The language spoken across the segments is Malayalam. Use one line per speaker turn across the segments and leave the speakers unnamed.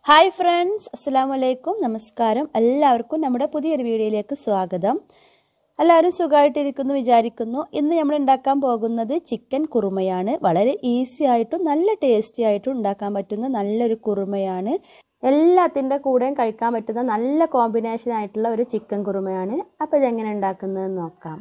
ഹായ് ഫ്രണ്ട്സ്, അസ്സലാമു അലൈക്കും. നമസ്കാരം. എല്ലാവർക്കും നമ്മുടെ പുതിയൊരു വീഡിയോയിലേക്ക് സ്വാഗതം. എല്ലാവരും സുഖമായിട്ടിരിക്കുന്നു വിചാരിക്കുന്നു. ഇന്ന് നമ്മൾ ഉണ്ടാക്കാൻ പോകുന്നത് ചിക്കൻ കുറുമയാണ്. വളരെ ഈസി ആയിട്ടും നല്ല ടേസ്റ്റി ആയിട്ടും ഉണ്ടാക്കാൻ പറ്റുന്ന നല്ലൊരു കുറുമയാണ്. എല്ലാത്തിൻ്റെ കൂടെയും കഴിക്കാൻ പറ്റുന്ന നല്ല കോമ്പിനേഷൻ ആയിട്ടുള്ള ഒരു ചിക്കൻ കുറുമയാണ്. അപ്പോൾ ഇതെങ്ങനെ ഉണ്ടാക്കുന്നതെന്ന് നോക്കാം.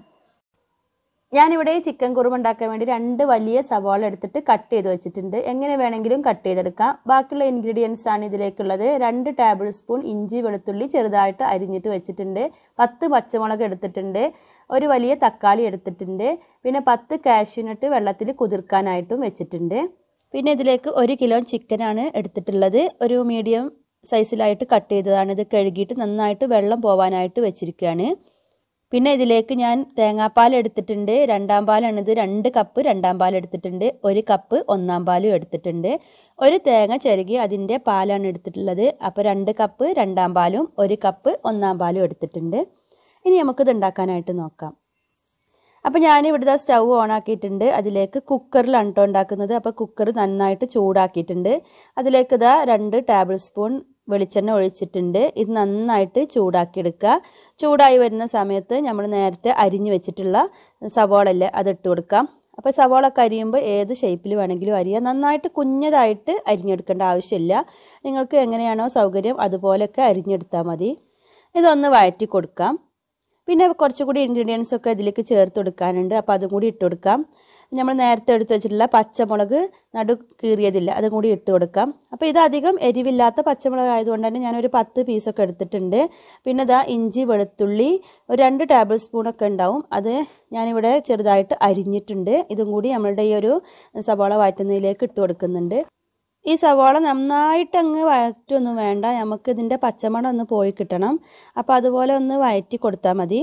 ഞാനിവിടെ ചിക്കൻ കുറുമ ഉണ്ടാക്കാൻ വേണ്ടി 2 വലിയ സവാള എടുത്തിട്ട് കട്ട് ചെയ്ത് വെച്ചിട്ടുണ്ട്. എങ്ങനെ വേണമെങ്കിലും കട്ട് ചെയ്തെടുക്കാം. ബാക്കിയുള്ള ഇൻഗ്രീഡിയൻസ് ആണ് ഇതിലേക്കുള്ളത്. 2 ടേബിൾ സ്പൂൺ ഇഞ്ചി വെളുത്തുള്ളി ചെറുതായിട്ട് അരിഞ്ഞിട്ട് വെച്ചിട്ടുണ്ട്. 10 പച്ചമുളക് എടുത്തിട്ടുണ്ട്. ഒരു വലിയ തക്കാളി എടുത്തിട്ടുണ്ട്. പിന്നെ 10 കാഷ്യൂ നട്ട് വെള്ളത്തിൽ കുതിർക്കാനായിട്ടും വെച്ചിട്ടുണ്ട്. പിന്നെ ഇതിലേക്ക് 1 കിലോ ചിക്കനാണ് എടുത്തിട്ടുള്ളത്. ഒരു മീഡിയം സൈസിലായിട്ട് കട്ട് ചെയ്തതാണ്. ഇത് കഴുകിയിട്ട് നന്നായിട്ട് വെള്ളം പോവാനായിട്ട് വെച്ചിരിക്കുകയാണ്. പിന്നെ ഇതിലേക്ക് ഞാൻ തേങ്ങാപ്പാൽ എടുത്തിട്ടുണ്ട്. 2 പാലാണിത്. 2 കപ്പ് 2 പാൽ എടുത്തിട്ടുണ്ട്. 1 കപ്പ് 1 പാലും എടുത്തിട്ടുണ്ട്. ഒരു തേങ്ങ ചിരകി അതിൻ്റെ പാലാണ് എടുത്തിട്ടുള്ളത്. അപ്പോൾ 2 കപ്പ് 2 പാലും 1 കപ്പ് 1 പാലും എടുത്തിട്ടുണ്ട്. ഇനി നമുക്കിത് ഉണ്ടാക്കാനായിട്ട് നോക്കാം. അപ്പോൾ ഞാനിവിടുത്തെ സ്റ്റൗ ഓൺ ആക്കിയിട്ടുണ്ട്. അതിലേക്ക് കുക്കറിലാണ് കേട്ടോ ഉണ്ടാക്കുന്നത്. അപ്പോൾ കുക്കർ നന്നായിട്ട് ചൂടാക്കിയിട്ടുണ്ട്. അതിലേക്ക് 2 ടേബിൾ സ്പൂൺ വെളിച്ചെണ്ണ ഒഴിച്ചിട്ടുണ്ട്. ഇത് നന്നായിട്ട് ചൂടാക്കിയെടുക്കുക. ചൂടായി വരുന്ന സമയത്ത് നമ്മൾ നേരത്തെ അരിഞ്ഞു വെച്ചിട്ടുള്ള സവാളല്ലേ അതിട്ട് കൊടുക്കാം. അപ്പോൾ സവാള അരിയുമ്പോൾ ഏത് ഷേപ്പിൽ വേണമെങ്കിലും അരിയാം. നന്നായിട്ട് കുഞ്ഞതായിട്ട് അരിഞ്ഞെടുക്കേണ്ട ആവശ്യമില്ല. നിങ്ങൾക്ക് എങ്ങനെയാണോ സൗകര്യം അതുപോലെയൊക്കെ അരിഞ്ഞെടുത്താൽ മതി. ഇതൊന്ന് വഴറ്റി കൊടുക്കാം. പിന്നെ കുറച്ചുകൂടി ഇൻഗ്രീഡിയൻസ് ഒക്കെ ഇതിലേക്ക് ചേർത്ത് കൊടുക്കാനുണ്ട്. അപ്പോൾ അതും കൂടി ഇട്ട് കൊടുക്കാം. നമ്മൾ നേരത്തെ എടുത്ത് വെച്ചിട്ടുള്ള പച്ചമുളക് നടു കീറിയതില്ല, അതും കൂടി ഇട്ട് കൊടുക്കാം. അപ്പോൾ ഇത് അധികം എരിവില്ലാത്ത പച്ചമുളക് ആയതുകൊണ്ട് തന്നെ ഞാനൊരു 10 പീസൊക്കെ എടുത്തിട്ടുണ്ട്. പിന്നെ ഇഞ്ചി വെളുത്തുള്ളി ഒരു 2 ടേബിൾ സ്പൂണൊക്കെ ഉണ്ടാവും. അത് ഞാനിവിടെ ചെറുതായിട്ട് അരിഞ്ഞിട്ടുണ്ട്. ഇതും കൂടി നമ്മളുടെ ഈ ഒരു സവാള വഴറ്റുന്നതിലേക്ക് ഇട്ട് കൊടുക്കുന്നുണ്ട്. ഈ സവാള നന്നായിട്ട് അങ്ങ് വഴറ്റൊന്നും വേണ്ട. നമുക്ക് ഇതിൻ്റെ പച്ചമണം ഒന്ന് പോയി കിട്ടണം. അപ്പോൾ അതുപോലെ ഒന്ന് വഴറ്റി കൊടുത്താൽ മതി.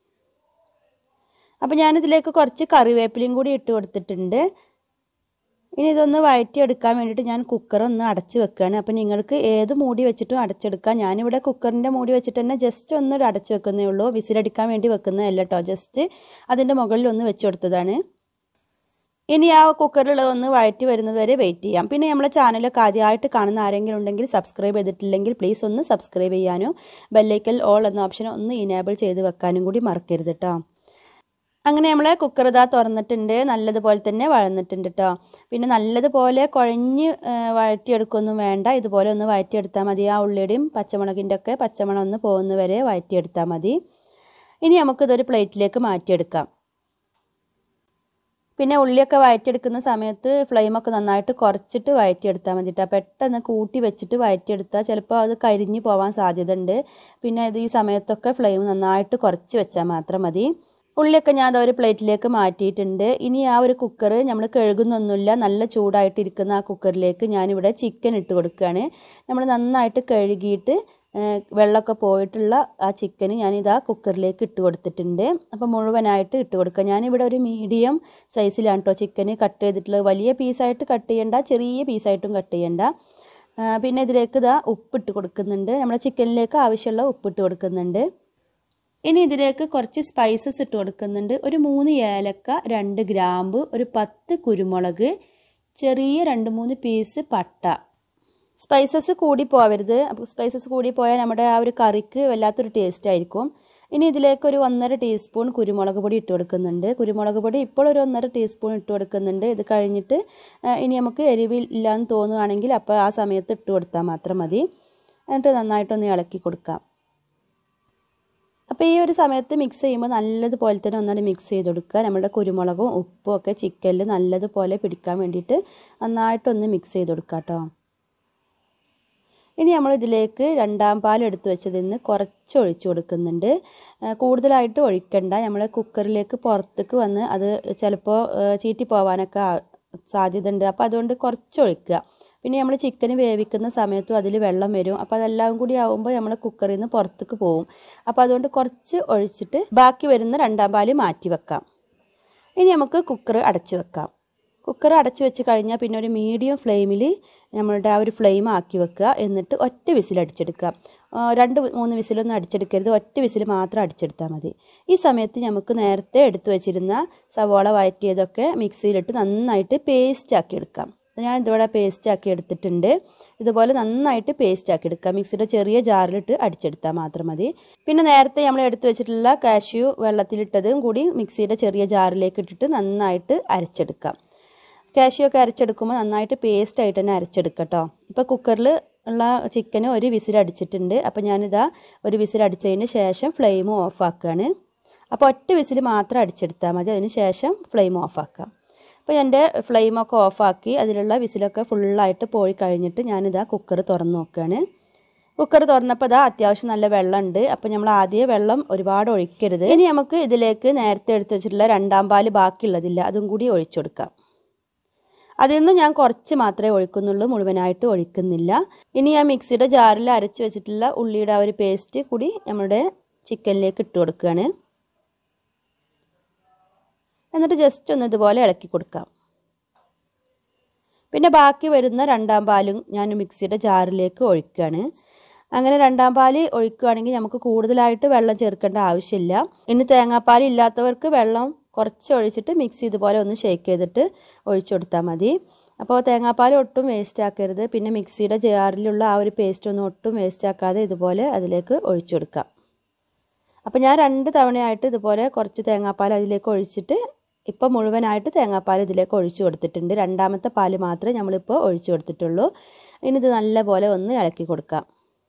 അപ്പോൾ ഞാനിതിലേക്ക് കുറച്ച് കറിവേപ്പിലയും കൂടി ഇട്ട് കൊടുത്തിട്ടുണ്ട്. ഇനി ഇതൊന്ന് വഴറ്റിയെടുക്കാൻ വേണ്ടിയിട്ട് ഞാൻ കുക്കറൊന്ന് അടച്ച് വെക്കുകയാണ്. അപ്പോൾ നിങ്ങൾക്ക് ഏത് മൂടി വെച്ചിട്ടും അടച്ചെടുക്കാം. ഞാനിവിടെ കുക്കറിൻ്റെ മൂടി വെച്ചിട്ട് തന്നെ ജസ്റ്റ് ഒന്ന് അടച്ച് വെക്കുന്നേ ഉള്ളൂ. വിസിലടിക്കാൻ വേണ്ടി വെക്കുന്നതല്ല കേട്ടോ. ജസ്റ്റ് അതിൻ്റെ മുകളിൽ ഒന്ന് വെച്ച് കൊടുത്തതാണ്. ഇനി ആ കുക്കറിലുള്ളതൊന്ന് വഴറ്റി വരുന്നത് വരെ വെയിറ്റ് ചെയ്യാം. പിന്നെ നമ്മുടെ ചാനലൊക്കെ ആദ്യമായിട്ട് കാണുന്ന ആരെങ്കിലും ഉണ്ടെങ്കിൽ സബ്സ്ക്രൈബ് ചെയ്തിട്ടില്ലെങ്കിൽ പ്ലീസ് ഒന്ന് സബ്സ്ക്രൈബ് ചെയ്യാനും ബെല്ലൈക്കൽ ഓൾ എന്ന ഓപ്ഷൻ ഒന്ന് ഇനേബിൾ ചെയ്ത് വെക്കാനും കൂടി മറക്കരുത് കേട്ടോ. അങ്ങനെ നമ്മളെ കുക്കർ തുറന്നിട്ടുണ്ട്. നല്ലതുപോലെ തന്നെ വഴന്നിട്ടുണ്ട് കേട്ടോ. പിന്നെ നല്ലതുപോലെ കുഴഞ്ഞ് വഴറ്റിയെടുക്കൊന്നും വേണ്ട. ഇതുപോലെ ഒന്ന് വഴറ്റിയെടുത്താൽ മതി. ആ ഉള്ളിയുടെയും പച്ചമുളകിൻ്റെ ഒക്കെ പച്ചമണം ഒന്ന് പോകുന്ന വരെ വഴറ്റിയെടുത്താൽ മതി. ഇനി നമുക്കിതൊരു പ്ലേറ്റിലേക്ക് മാറ്റിയെടുക്കാം. പിന്നെ ഉള്ളിയൊക്കെ വഴറ്റിയെടുക്കുന്ന സമയത്ത് ഫ്ലെയിമൊക്കെ നന്നായിട്ട് കുറച്ചിട്ട് വഴറ്റിയെടുത്താൽ മതി കേട്ടോ. പെട്ടെന്ന് കൂട്ടി വെച്ചിട്ട് വഴറ്റിയെടുത്താൽ ചിലപ്പോൾ അത് കരിഞ്ഞു പോകാൻ സാധ്യത ഉണ്ട്. പിന്നെ ഈ സമയത്തൊക്കെ ഫ്ലെയിം നന്നായിട്ട് കുറച്ച് വെച്ചാൽ മാത്രം മതി. ഉള്ളിയൊക്കെ ഞാൻ ഒരു പ്ലേറ്റിലേക്ക് മാറ്റിയിട്ടുണ്ട്. ഇനി ആ ഒരു കുക്കർ നമ്മൾ കഴുകുന്നൊന്നുമില്ല. നല്ല ചൂടായിട്ടിരിക്കുന്ന ആ കുക്കറിലേക്ക് ഞാനിവിടെ ചിക്കൻ ഇട്ട് കൊടുക്കുകയാണ്. നമ്മൾ നന്നായിട്ട് കഴുകിയിട്ട് വെള്ളമൊക്കെ പോയിട്ടുള്ള ആ ചിക്കൻ ഞാനിതാ കുക്കറിലേക്ക് ഇട്ട് കൊടുത്തിട്ടുണ്ട്. അപ്പോൾ മുഴുവനായിട്ട് ഇട്ട് കൊടുക്കുക. ഞാനിവിടെ ഒരു മീഡിയം സൈസിലാണ് കേട്ടോ ചിക്കൻ കട്ട് ചെയ്തിട്ടുള്ളത്. വലിയ പീസായിട്ട് കട്ട് ചെയ്യേണ്ട, ചെറിയ പീസായിട്ടും കട്ട് ചെയ്യേണ്ട. പിന്നെ ഇതിലേക്ക് ഉപ്പിട്ട് കൊടുക്കുന്നുണ്ട്. നമ്മുടെ ചിക്കനിലേക്ക് ആവശ്യമുള്ള ഉപ്പിട്ട് കൊടുക്കുന്നുണ്ട്. ഇനി ഇതിലേക്ക് കുറച്ച് സ്പൈസസ് ഇട്ട് കൊടുക്കുന്നുണ്ട്. ഒരു 3 ഏലക്ക, 2 ഗ്രാമ്പ്, ഒരു 10 കുരുമുളക്, ചെറിയ 2-3 പീസ് പട്ട. സ്പൈസസ് കൂടി പോവരുത്. അപ്പോൾ സ്പൈസസ് കൂടി പോയാൽ നമ്മുടെ ആ ഒരു കറിക്ക് വല്ലാത്തൊരു ടേസ്റ്റ് ആയിരിക്കും. ഇനി ഇതിലേക്ക് ഒരു 1.5 ടീസ്പൂൺ കുരുമുളക് പൊടി ഇട്ട് കൊടുക്കുന്നുണ്ട്. കുരുമുളക് പൊടി ഇപ്പോൾ ഒരു 1.5 ടീസ്പൂൺ ഇട്ട് കൊടുക്കുന്നുണ്ട്. ഇത് കഴിഞ്ഞിട്ട് ഇനി നമുക്ക് എരിവില്ലാന്ന് തോന്നുകയാണെങ്കിൽ അപ്പോൾ ആ സമയത്ത് ഇട്ട് കൊടുത്താൽ മാത്രം മതി. എന്നിട്ട് നന്നായിട്ടൊന്ന് ഇളക്കി കൊടുക്കാം. അപ്പോൾ ഈ ഒരു സമയത്ത് മിക്സ് ചെയ്യുമ്പോൾ നല്ലതുപോലെ തന്നെ ഒന്നുകൂടി മിക്സ് ചെയ്ത് കൊടുക്കുക. നമ്മുടെ കുരുമുളകും ഉപ്പും ഒക്കെ ചിക്കനിൽ നല്ലതുപോലെ പിടിക്കാൻ വേണ്ടിയിട്ട് നന്നായിട്ടൊന്ന് മിക്സ് ചെയ്ത് കൊടുക്കുക കേട്ടോ. ഇനി നമ്മൾ ഇതിലേക്ക് 2 പാൽ എടുത്ത് വെച്ചതിൽ നിന്ന് കുറച്ച് ഒഴിച്ചു കൊടുക്കുന്നുണ്ട്. കൂടുതലായിട്ട് ഒഴിക്കണ്ട. നമ്മൾ കുക്കറിലേക്ക് പുറത്തേക്ക് വന്ന് അത് ചിലപ്പോൾ ചീറ്റി പോകാനൊക്കെ സാധ്യത ഉണ്ട്. അപ്പോൾ അതുകൊണ്ട് കുറച്ച് ഒഴിക്കുക. പിന്നെ നമ്മൾ ചിക്കൻ വേവിക്കുന്ന സമയത്തും അതിൽ വെള്ളം വരും. അപ്പോൾ അതെല്ലാം കൂടി ആവുമ്പോൾ നമ്മൾ കുക്കറിൽ നിന്ന് പുറത്തേക്ക് പോകും. അപ്പോൾ അതുകൊണ്ട് കുറച്ച് ഒഴിച്ചിട്ട് ബാക്കി വരുന്ന 2 പാൽ മാറ്റി വെക്കാം. ഇനി നമുക്ക് കുക്കർ അടച്ചു വെക്കാം. കുക്കർ അടച്ചു വെച്ച് കഴിഞ്ഞാൽ പിന്നെ ഒരു മീഡിയം ഫ്ലെയിമിൽ നമ്മളുടെ ആ ഒരു ഫ്ലെയിം ആക്കി വെക്കുക. എന്നിട്ട് ഒറ്റ വിസിൽ അടിച്ചെടുക്കുക. 2-3 വിസിലൊന്നും അടിച്ചെടുക്കരുത്. ഒറ്റ വിസിൽ മാത്രം അടിച്ചെടുത്താൽ മതി. ഈ സമയത്ത് നമുക്ക് നേരത്തെ എടുത്തു വെച്ചിരുന്ന സവാള വഴറ്റിയതൊക്കെ മിക്സിയിലിട്ട് നന്നായിട്ട് പേസ്റ്റ് ആക്കി എടുക്കാം. ഞാൻ ഇതിവിടെ പേസ്റ്റ് ആക്കി എടുത്തിട്ടുണ്ട്. ഇതുപോലെ നന്നായിട്ട് പേസ്റ്റ് ആക്കി എടുക്കുക. മിക്സിയുടെ ചെറിയ ജാറിലിട്ട് അടിച്ചെടുത്താൽ മാത്രം മതി. പിന്നെ നേരത്തെ നമ്മൾ എടുത്തു വെച്ചിട്ടുള്ള കാഷ്യൂ വെള്ളത്തിലിട്ടതും കൂടി മിക്സിയുടെ ചെറിയ ജാറിലേക്ക് ഇട്ടിട്ട് നന്നായിട്ട് അരച്ചെടുക്കാം. കാഷ്യൂ ഒക്കെ അരച്ചെടുക്കുമ്പോൾ നന്നായിട്ട് പേസ്റ്റ് ആയിട്ട് തന്നെ അരച്ചെടുക്കട്ടോ. ഇപ്പോൾ കുക്കറിൽ ഉള്ള ചിക്കന് ഒരു വിസിൽ അടിച്ചിട്ടുണ്ട്. അപ്പോൾ ഞാനിതാ ഒരു വിസിൽ അടിച്ചതിന് ശേഷം ഫ്ലെയിം ഓഫ് ആക്കുകയാണ്. അപ്പോൾ ഒറ്റ വിസിൽ മാത്രം അടിച്ചെടുത്താൽ മതി. അതിന് ശേഷം ഫ്ലെയിം ഓഫ് ആക്കാം. അപ്പോൾ എൻ്റെ ഫ്ലെയിമൊക്കെ ഓഫാക്കി അതിലുള്ള വിസിലൊക്കെ ഫുള്ളായിട്ട് പോയി കഴിഞ്ഞിട്ട് ഞാനിതാ കുക്കർ തുറന്ന് നോക്കുകയാണ്. കുക്കർ തുറന്നപ്പോൾ ഇതാ അത്യാവശ്യം നല്ല വെള്ളമുണ്ട്. അപ്പോൾ നമ്മൾ ആദ്യം വെള്ളം ഒരുപാട് ഒഴിക്കരുത്. ഇനി നമുക്ക് ഇതിലേക്ക് നേരത്തെ എടുത്ത് വെച്ചിട്ടുള്ള രണ്ടാം പാല് ബാക്കിയുള്ളതില്ല, അതും കൂടി ഒഴിച്ചു കൊടുക്കാം. അതിൽ നിന്ന് ഞാൻ കുറച്ച് മാത്രമേ ഒഴിക്കുന്നുള്ളൂ, മുഴുവനായിട്ട് ഒഴിക്കുന്നില്ല. ഇനി ഞാൻ മിക്സിയുടെ ജാറിൽ അരച്ച് വെച്ചിട്ടുള്ള ഉള്ളിയുടെ ആ ഒരു പേസ്റ്റ് കൂടി നമ്മുടെ ചിക്കനിലേക്ക് ഇട്ട് കൊടുക്കുകയാണ്. എന്നിട്ട് ജസ്റ്റ് ഒന്ന് ഇതുപോലെ ഇളക്കി കൊടുക്കാം. പിന്നെ ബാക്കി വരുന്ന രണ്ടാം പാലും ഞാൻ മിക്സിയുടെ ജാറിലേക്ക് ഒഴിക്കുകയാണ്. അങ്ങനെ രണ്ടാം പാല് ഒഴിക്കുകയാണെങ്കിൽ നമുക്ക് കൂടുതലായിട്ട് വെള്ളം ചേർക്കേണ്ട ആവശ്യമില്ല. ഇനി തേങ്ങാപ്പാൽ ഇല്ലാത്തവർക്ക് വെള്ളം കുറച്ച് ഒഴിച്ചിട്ട് മിക്സ് ഇതുപോലെ ഒന്ന് ഷേക്ക് ചെയ്തിട്ട് ഒഴിച്ചു കൊടുത്താൽ മതി. അപ്പോൾ തേങ്ങാപ്പാൽ ഒട്ടും വേസ്റ്റ് ആക്കരുത്. പിന്നെ മിക്സിയുടെ ജാറിലുള്ള ആ ഒരു പേസ്റ്റ് ഒന്നും ഒട്ടും വേസ്റ്റ് ആക്കാതെ ഇതുപോലെ അതിലേക്ക് ഒഴിച്ചു കൊടുക്കാം. അപ്പോൾ ഞാൻ 2 തവണയായിട്ട് ഇതുപോലെ കുറച്ച് തേങ്ങാപ്പാൽ അതിലേക്ക് ഒഴിച്ചിട്ട് ഇപ്പോൾ മുഴുവനായിട്ട് തേങ്ങാപ്പാൽ ഇതിലേക്ക് ഒഴിച്ചു കൊടുത്തിട്ടുണ്ട്. രണ്ടാമത്തെ പാല് മാത്രമേ നമ്മളിപ്പോൾ ഒഴിച്ചു കൊടുത്തിട്ടുള്ളൂ. ഇനി ഇത് നല്ലപോലെ ഒന്ന് ഇളക്കി കൊടുക്കാം.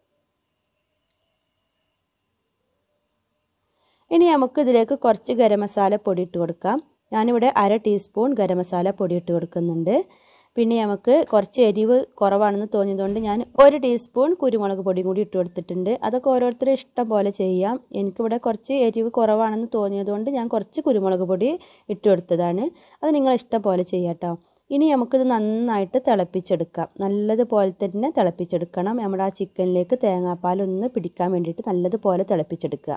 ഇനി നമുക്ക് ഇതിലേക്ക് കുറച്ച് ഗരം മസാല പൊടി ഇട്ട് കൊടുക്കാം. ഞാനിവിടെ 1/2 ടീസ്പൂൺ ഗരം മസാല പൊടി ഇട്ട് കൊടുക്കുന്നുണ്ട്. പിന്നെ നമുക്ക് കുറച്ച് എരിവ് കുറവാണെന്ന് തോന്നിയതുകൊണ്ട് ഞാൻ 1 ടീസ്പൂൺ കുരുമുളക് പൊടിയും കൂടി ഇട്ട് കൊടുത്തിട്ടുണ്ട്. അതൊക്കെ ഓരോരുത്തരുടെ ഇഷ്ടം പോലെ ചെയ്യാം. എനിക്കിവിടെ കുറച്ച് എരിവ് കുറവാണെന്ന് തോന്നിയതുകൊണ്ട് ഞാൻ കുറച്ച് കുരുമുളക് പൊടി ഇട്ട് കൊടുത്തതാണ്. അത് നിങ്ങളെ ഇഷ്ടം പോലെ ചെയ്യാം കേട്ടോ. ഇനി നമുക്കിത് നന്നായിട്ട് തിളപ്പിച്ചെടുക്കാം. നല്ലതുപോലെ തന്നെ തിളപ്പിച്ചെടുക്കണം. നമ്മുടെ ആ ചിക്കനിലേക്ക് തേങ്ങാപ്പാലൊന്ന് പിടിക്കാൻ വേണ്ടിയിട്ട് നല്ലതുപോലെ തിളപ്പിച്ചെടുക്കുക.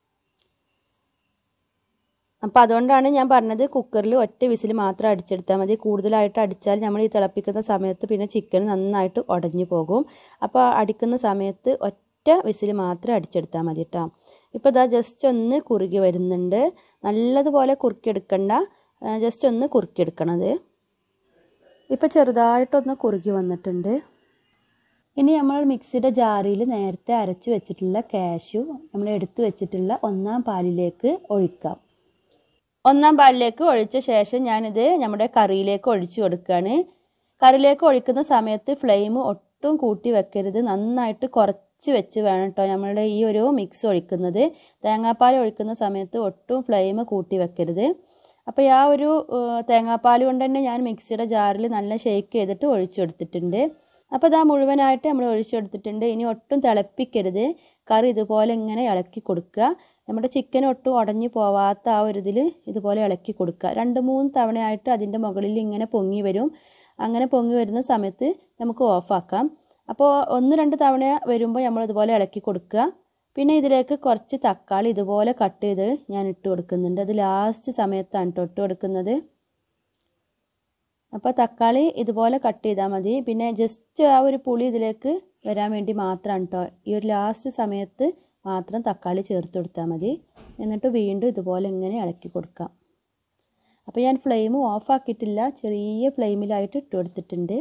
അപ്പോൾ അതുകൊണ്ടാണ് ഞാൻ പറഞ്ഞത് കുക്കറിൽ ഒറ്റ വിസിൽ മാത്രം അടിച്ചെടുത്താൽ മതി. കൂടുതലായിട്ട് അടിച്ചാൽ നമ്മൾ ഈ തിളപ്പിക്കുന്ന സമയത്ത് പിന്നെ ചിക്കൻ നന്നായിട്ട് ഉടഞ്ഞു പോകും. അപ്പോൾ അടിക്കുന്ന സമയത്ത് ഒറ്റ വിസിൽ മാത്രം അടിച്ചെടുത്താൽ മതി കേട്ടോ. ഇപ്പോൾ ഇതാ ജസ്റ്റ് ഒന്ന് കുറുകി വരുന്നുണ്ട്. നല്ലതുപോലെ കുറുക്കിയെടുക്കണ്ട, ജസ്റ്റ് ഒന്ന് കുറുക്കിയെടുക്കണത്. ഇപ്പോൾ ചെറുതായിട്ടൊന്ന് കുറുകി വന്നിട്ടുണ്ട്. ഇനി നമ്മൾ മിക്സിയുടെ ജാറിൽ നേരത്തെ അരച്ച് വെച്ചിട്ടുള്ള കാഷ്യൂ നമ്മൾ എടുത്തു വെച്ചിട്ടുള്ള 1-ാം പാലിലേക്ക് ഒഴിക്കാം. 1-ാം പാലിലേക്ക് ഒഴിച്ച ശേഷം ഞാനിത് നമ്മുടെ കറിയിലേക്ക് ഒഴിച്ചു കൊടുക്കുകയാണ്. കറിയിലേക്ക് ഒഴിക്കുന്ന സമയത്ത് ഫ്ലെയിം ഒട്ടും കൂട്ടി വെക്കരുത്. നന്നായിട്ട് കുറച്ച് വെച്ച് വേണം കേട്ടോ നമ്മളുടെ ഈ ഒരു മിക്സ് ഒഴിക്കുന്നത്. തേങ്ങാപ്പാൽ ഒഴിക്കുന്ന സമയത്ത് ഒട്ടും ഫ്ലെയിം കൂട്ടി വെക്കരുത്. അപ്പോൾ ആ ഒരു തേങ്ങാപ്പാൽ കൊണ്ട് തന്നെ ഞാൻ മിക്സിയുടെ ജാറിൽ നല്ല ഷേക്ക് ചെയ്തിട്ട് ഒഴിച്ചു കൊടുത്തിട്ടുണ്ട്. അപ്പോൾ ഇതാ മുഴുവനായിട്ട് നമ്മൾ ഒഴിച്ചു കൊടുത്തിട്ടുണ്ട്. ഇനി ഒട്ടും തിളപ്പിക്കരുത്. കറി ഇതുപോലെ ഇങ്ങനെ ഇളക്കി കൊടുക്കുക. നമ്മുടെ ചിക്കൻ ഒട്ടും ഉടഞ്ഞു പോവാത്ത ആ ഒരു ഇതിൽ ഇതുപോലെ ഇളക്കി കൊടുക്കുക. 2-3 തവണയായിട്ട് അതിൻ്റെ മുകളിൽ ഇങ്ങനെ പൊങ്ങി വരും. അങ്ങനെ പൊങ്ങി വരുന്ന സമയത്ത് നമുക്ക് ഓഫാക്കാം. അപ്പോൾ 1-2 തവണ വരുമ്പോൾ നമ്മൾ ഇതുപോലെ ഇളക്കി കൊടുക്കുക. പിന്നെ ഇതിലേക്ക് കുറച്ച് തക്കാളി ഇതുപോലെ കട്ട് ചെയ്ത് ഞാൻ ഇട്ട് കൊടുക്കുന്നുണ്ട്. അത് ലാസ്റ്റ് സമയത്താണ് കേട്ടോ ഇട്ട് കൊടുക്കുന്നത്. അപ്പോൾ തക്കാളി ഇതുപോലെ കട്ട് ചെയ്താൽ മതി. പിന്നെ ജസ്റ്റ് ആ ഒരു പുളി ഇതിലേക്ക് വരാൻ വേണ്ടി മാത്രമാണ് കേട്ടോ. ഈ ഒരു ലാസ്റ്റ് സമയത്ത് മാത്രം തക്കാളി ചേർത്ത് കൊടുത്താൽ മതി. എന്നിട്ട് വീണ്ടും ഇതുപോലെ ഇങ്ങനെ ഇളക്കി കൊടുക്കാം. അപ്പോൾ ഞാൻ ഫ്ലെയിം ഓഫ് ആക്കിയിട്ടില്ല, ചെറിയ ഫ്ലെയിമിലായിട്ട് ഇട്ട് കൊടുത്തിട്ടുണ്ട്.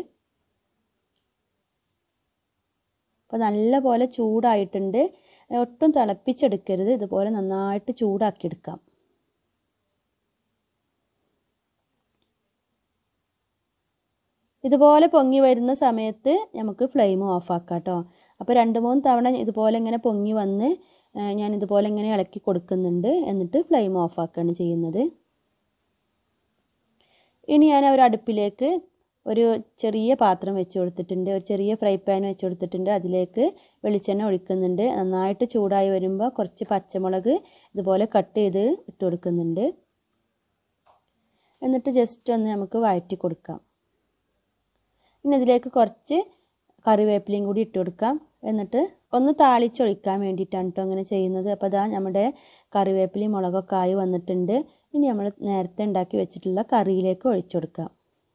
അപ്പോൾ നല്ലപോലെ ചൂടായിട്ടുണ്ട്. ഒട്ടും തിളപ്പിച്ചെടുക്കരുത്. ഇതുപോലെ നന്നായിട്ട് ചൂടാക്കിയെടുക്കാം. ഇതുപോലെ പൊങ്ങി വരുന്ന സമയത്ത് നമുക്ക് ഫ്ലെയിം ഓഫ് ആക്കാം കേട്ടോ. അപ്പോൾ 2-3 തവണ ഇതുപോലെ ഇങ്ങനെ പൊങ്ങി വന്ന് ഞാൻ ഇതുപോലെ ഇങ്ങനെ ഇളക്കി കൊടുക്കുന്നുണ്ട്. എന്നിട്ട് ഫ്ലെയിം ഓഫ് ആക്കുകയാണ് ചെയ്യുന്നത്. ഇനി ഞാൻ ഒരു അടുപ്പിലേക്ക് ഒരു ചെറിയ പാത്രം വെച്ച് കൊടുത്തിട്ടുണ്ട്. ഒരു ചെറിയ ഫ്രൈ പാൻ വെച്ച് കൊടുത്തിട്ടുണ്ട്. അതിലേക്ക് വെളിച്ചെണ്ണ ഒഴിക്കുന്നുണ്ട്. നന്നായിട്ട് ചൂടായി വരുമ്പോൾ കുറച്ച് പച്ചമുളക് ഇതുപോലെ കട്ട് ചെയ്ത് ഇട്ട് കൊടുക്കുന്നുണ്ട്. എന്നിട്ട് ജസ്റ്റ് ഒന്ന് നമുക്ക് വഴറ്റി കൊടുക്കാം. ഇനി ഇതിലേക്ക് കുറച്ച് കറിവേപ്പിലയും കൂടി ഇട്ട് കൊടുക്കാം. എന്നിട്ട് ഒന്ന് താളിച്ചൊഴിക്കാൻ വേണ്ടിയിട്ടാണ് കേട്ടോ അങ്ങനെ ചെയ്യുന്നത്. അപ്പോൾ അതാ നമ്മുടെ കറിവേപ്പിലയും മുളകൊക്കെ ആയി വന്നിട്ടുണ്ട്. ഇനി നമ്മൾ നേരത്തെ ഉണ്ടാക്കി വെച്ചിട്ടുള്ള കറിയിലേക്ക് ഒഴിച്ചു കൊടുക്കാം.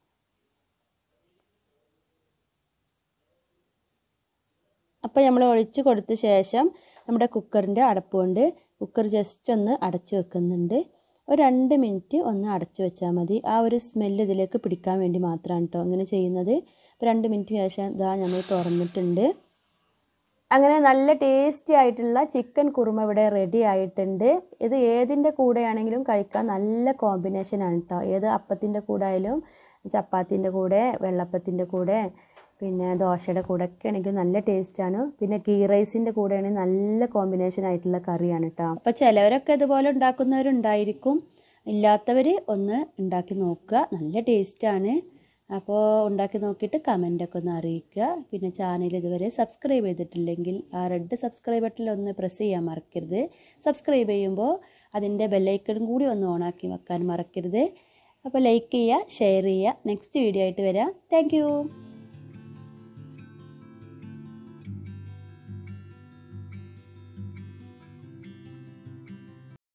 അപ്പോൾ നമ്മൾ ഒഴിച്ച് കൊടുത്ത ശേഷം നമ്മുടെ കുക്കറിൻ്റെ അടപ്പ് കൊണ്ട് കുക്കർ ജസ്റ്റ് ഒന്ന് അടച്ച് വെക്കുന്നുണ്ട്. ഒരു 2 മിനിറ്റ് ഒന്ന് അടച്ചു വെച്ചാൽ മതി. ആ ഒരു സ്മെല്ല് ഇതിലേക്ക് പിടിക്കാൻ വേണ്ടി മാത്രമാണ് കേട്ടോ അങ്ങനെ ചെയ്യുന്നത്. അപ്പോൾ 2 മിനിറ്റിന് ശേഷം ഇതാ നമ്മൾ തുറന്നിട്ടുണ്ട്. അങ്ങനെ നല്ല ടേസ്റ്റി ആയിട്ടുള്ള ചിക്കൻ കുറുമ ഇവിടെ റെഡി ആയിട്ടുണ്ട്. ഇത് ഏതിൻ്റെ കൂടെയാണെങ്കിലും കഴിക്കാൻ നല്ല കോമ്പിനേഷനാണ് കേട്ടോ. ഏത് അപ്പത്തിൻ്റെ കൂടെ ആയാലും ചപ്പാത്തിൻ്റെ കൂടെ വെള്ളപ്പത്തിൻ്റെ കൂടെ പിന്നെ ദോശയുടെ കൂടെ ഒക്കെ ആണെങ്കിൽ നല്ല ടേസ്റ്റാണ്. പിന്നെ ഗീ റൈസിൻ്റെ കൂടെയാണെങ്കിൽ നല്ല കോമ്പിനേഷൻ ആയിട്ടുള്ള കറിയാണ് കേട്ടോ. അപ്പോൾ ചിലവരൊക്കെ ഇതുപോലെ ഉണ്ടാക്കുന്നവരുണ്ടായിരിക്കും. ഇല്ലാത്തവർ ഒന്ന് ഉണ്ടാക്കി നോക്കുക, നല്ല ടേസ്റ്റാണ്. അപ്പോൾ ഉണ്ടാക്കി നോക്കിയിട്ട് കമൻ്റൊക്കെ ഒന്ന് അറിയിക്കുക. പിന്നെ ചാനൽ ഇതുവരെ സബ്സ്ക്രൈബ് ചെയ്തിട്ടില്ലെങ്കിൽ ആ റെഡ് സബ്സ്ക്രൈബ് ബട്ടണിൽ ഒന്ന് പ്രസ് ചെയ്യാൻ മറക്കരുത്. സബ്സ്ക്രൈബ് ചെയ്യുമ്പോൾ അതിൻ്റെ ബെല്ലൈക്കണും കൂടി ഒന്ന് ഓണാക്കി വെക്കാൻ മറക്കരുത്. അപ്പോൾ ലൈക്ക് ചെയ്യുക, ഷെയർ ചെയ്യുക. നെക്സ്റ്റ് വീഡിയോ ആയിട്ട് വരാം. താങ്ക്